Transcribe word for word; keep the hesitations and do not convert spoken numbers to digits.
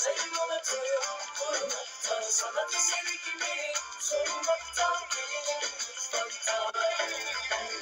Aydınlatıyor durmaktan, sanat eseri gibi solmaktan, gelelim mutfaktan.